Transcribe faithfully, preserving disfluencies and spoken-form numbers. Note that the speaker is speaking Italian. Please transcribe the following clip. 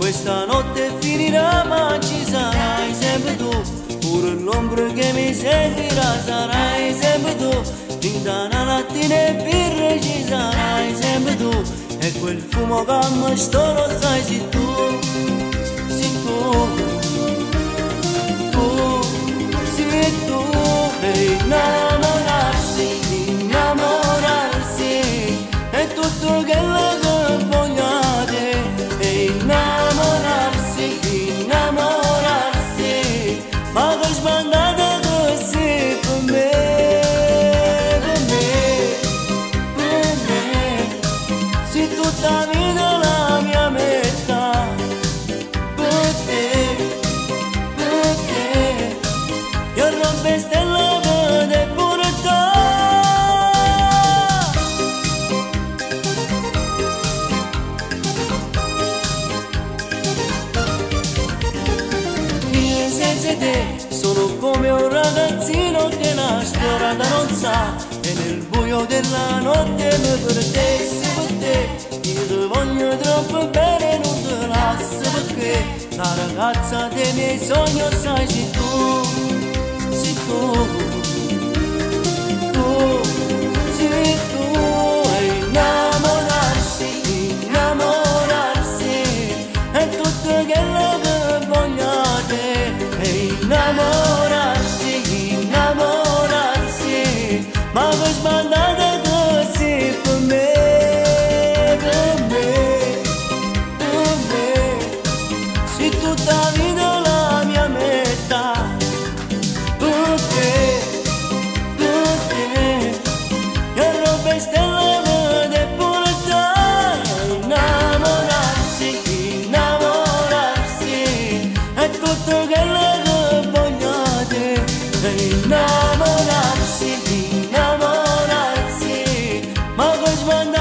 questa notte finirà ma ci sarai sempre tu, pure l'ombra che mi servirà sarai sempre tu, vintana lattine e birre ci sarai sempre tu, e quel fumo che mi sto lo sai se tu, se tu, tu, se tu, e innamorarsi, innamorarsi, è tutto quello che vogliate, e innamorarsi, innamorarsi, ma che sbandate così per me, per me, per me, se tutta vita la mia metà, per te, per te, io rompe stella per te pure te. Senza te sono come un ragazzino che la strada non sa, e nel buio della notte mi perdessi per te, io ti voglio troppo bene, non te lascio perché la ragazza dei miei sogni sai sei tu, sei tu, tu, sei tu, e innamorarsi, innamorarsi, è tutto quello che vogliate, e innamorarsi, innamorarsi, ma che sbandate così per me, per me, per me, se tutta vita la mia metà, per te, per te, io rompe stelle per te pure te, innamorarsi, innamorarsi, è tutto quello che vogliate, e innamorarsi, innamorarsi, ma che sbandate